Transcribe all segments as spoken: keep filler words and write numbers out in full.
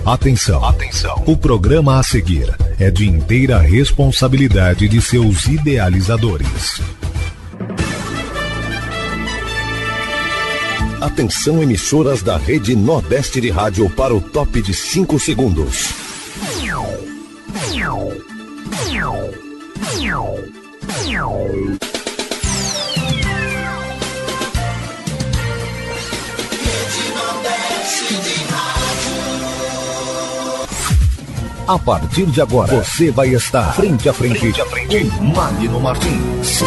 Atenção, atenção. O programa a seguir é de inteira responsabilidade de seus idealizadores. Atenção, emissoras da Rede Nordeste de Rádio, para o top de cinco segundos. A partir de agora, você vai estar frente a frente, frente, a frente com Magno Martins.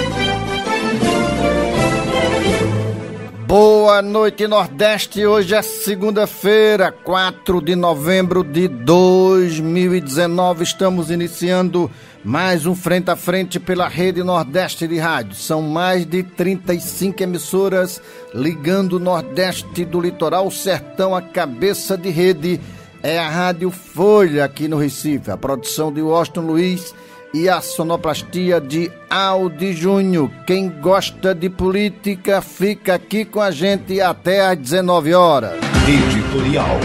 Boa noite, Nordeste. Hoje é segunda-feira, quatro de novembro de dois mil e dezenove. Estamos iniciando mais um Frente a Frente pela Rede Nordeste de Rádio. São mais de trinta e cinco emissoras ligando o Nordeste do litoral sertão à cabeça de rede. É a Rádio Folha aqui no Recife, a produção de Washington Luiz e a sonoplastia de Aldi Júnior. Quem gosta de política, fica aqui com a gente até às dezenove horas. Editorial.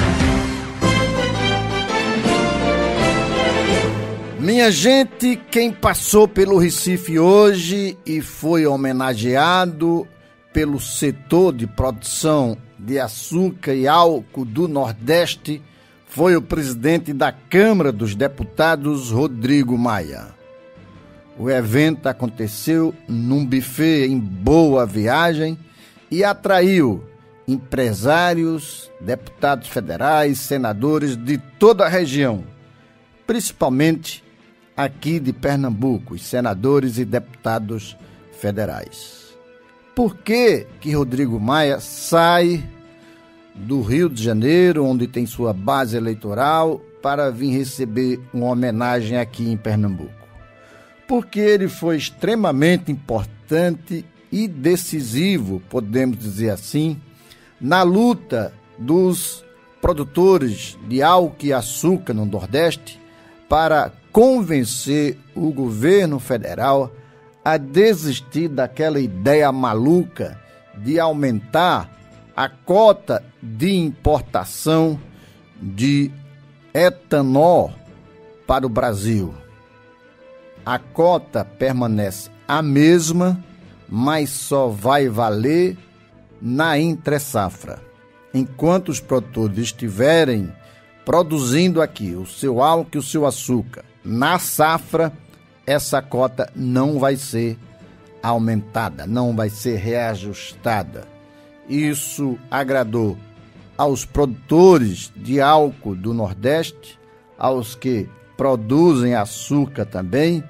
Minha gente, quem passou pelo Recife hoje e foi homenageado pelo setor de produção de açúcar e álcool do Nordeste foi o presidente da Câmara dos Deputados, Rodrigo Maia. O evento aconteceu num buffet em Boa Viagem e atraiu empresários, deputados federais, senadores de toda a região, principalmente aqui de Pernambuco, os senadores e deputados federais. Por que que Rodrigo Maia sai do Rio de Janeiro, onde tem sua base eleitoral, para vir receber uma homenagem aqui em Pernambuco? Porque ele foi extremamente importante e decisivo, podemos dizer assim, na luta dos produtores de álcool e açúcar no Nordeste para convencer o governo federal a desistir daquela ideia maluca de aumentar a cota de importação de etanol para o Brasil. A cota permanece a mesma, mas só vai valer na entre-safra. Enquanto os produtores estiverem produzindo aqui o seu álcool e o seu açúcar na safra, essa cota não vai ser aumentada, não vai ser reajustada. Isso agradou aos produtores de álcool do Nordeste, aos que produzem açúcar também,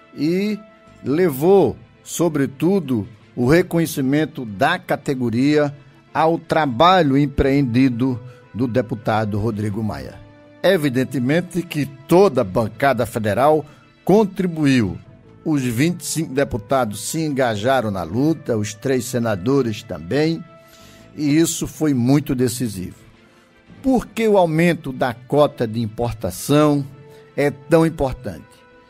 e levou, sobretudo, o reconhecimento da categoria ao trabalho empreendido do deputado Rodrigo Maia. Evidentemente que toda a bancada federal contribuiu. Os vinte e cinco deputados se engajaram na luta, os três senadores também, e isso foi muito decisivo. Por que o aumento da cota de importação é tão importante?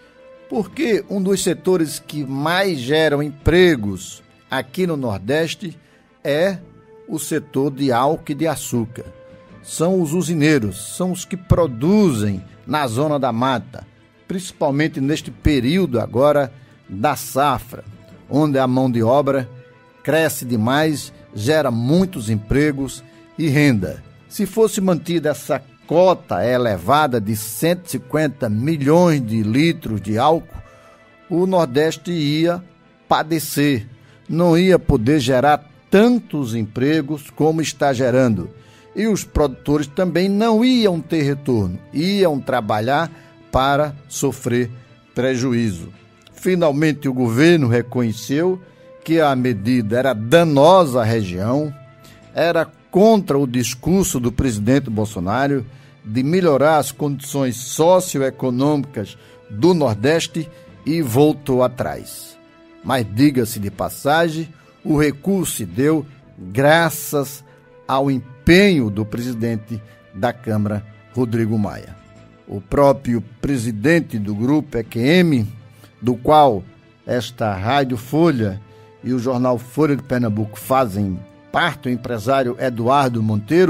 Porque um dos setores que mais geram empregos aqui no Nordeste é o setor de álcool e de açúcar. São os usineiros, são os que produzem na zona da mata, principalmente neste período agora da safra, onde a mão de obra cresce demais, gera muitos empregos e renda. Se fosse mantida essa cota elevada de cento e cinquenta milhões de litros de álcool, o Nordeste ia padecer, não ia poder gerar tantos empregos como está gerando. E os produtores também não iam ter retorno, iam trabalhar para sofrer prejuízo. Finalmente o governo reconheceu que a medida era danosa à região, era contra o discurso do presidente Bolsonaro de melhorar as condições socioeconômicas do Nordeste e voltou atrás. Mas, diga-se de passagem, o recuo se deu graças ao empenho do presidente da Câmara, Rodrigo Maia. O próprio presidente do grupo E Q M, do qual esta Rádio Folha e o jornal Folha de Pernambuco fazem parte, o empresário Eduardo Monteiro,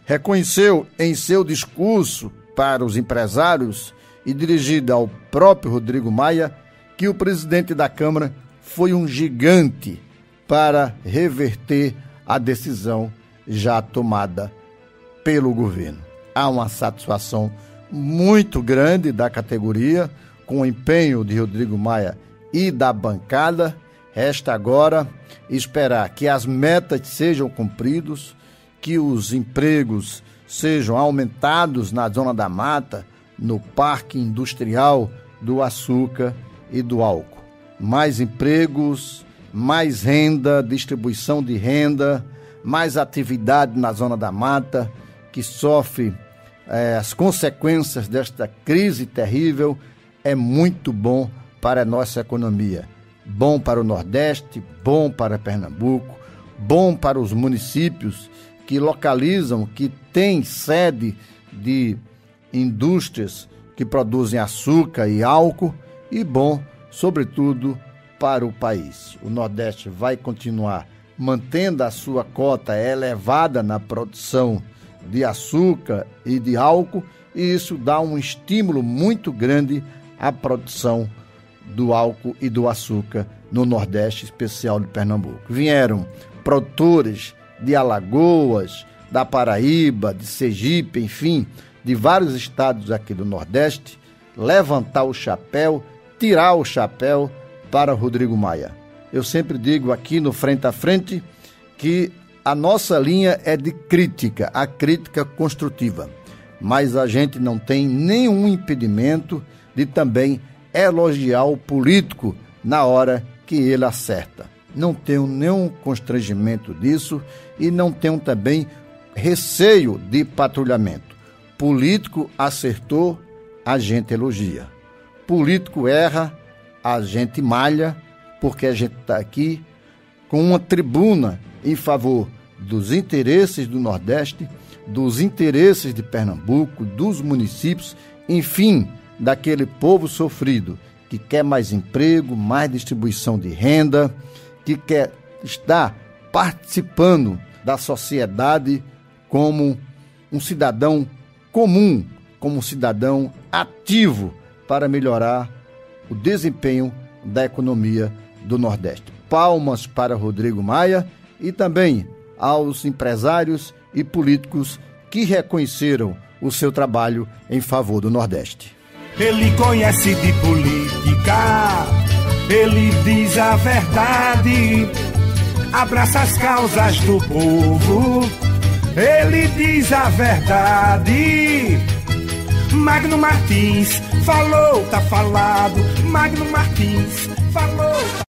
reconheceu em seu discurso para os empresários e dirigido ao próprio Rodrigo Maia que o presidente da Câmara foi um gigante para reverter a decisão já tomada pelo governo. Há uma satisfação muito grande da categoria com o empenho de Rodrigo Maia e da bancada. Resta agora esperar que as metas sejam cumpridas, que os empregos sejam aumentados na Zona da Mata, no Parque Industrial do Açúcar e do Álcool. Mais empregos, mais renda, distribuição de renda, mais atividade na Zona da Mata, que sofre eh, as consequências desta crise terrível. É muito bom para a nossa economia. Bom para o Nordeste, bom para Pernambuco, bom para os municípios que localizam, que têm sede de indústrias que produzem açúcar e álcool, e bom, sobretudo, para o país. O Nordeste vai continuar mantendo a sua cota elevada na produção de açúcar e de álcool, e isso dá um estímulo muito grande à produção do álcool e do açúcar no Nordeste, especial de Pernambuco. Vieram produtores de Alagoas, da Paraíba, de Sergipe, enfim, de vários estados aqui do Nordeste, levantar o chapéu, tirar o chapéu para Rodrigo Maia. Eu sempre digo aqui no Frente a Frente que a nossa linha é de crítica, a crítica construtiva, mas a gente não tem nenhum impedimento de também elogiar o político na hora que ele acerta. Não tenho nenhum constrangimento disso e não tenho também receio de patrulhamento. Político acertou, a gente elogia. Político erra, a gente malha, porque a gente está aqui com uma tribuna em favor dos interesses do Nordeste, dos interesses de Pernambuco, dos municípios, enfim, daquele povo sofrido que quer mais emprego, mais distribuição de renda, que quer estar participando da sociedade como um cidadão comum, como um cidadão ativo para melhorar o desempenho da economia do Nordeste. Palmas para Rodrigo Maia e também aos empresários e políticos que reconheceram o seu trabalho em favor do Nordeste. Ele conhece de política, ele diz a verdade, abraça as causas do povo, ele diz a verdade. Magno Martins falou, tá falado, Magno Martins falou.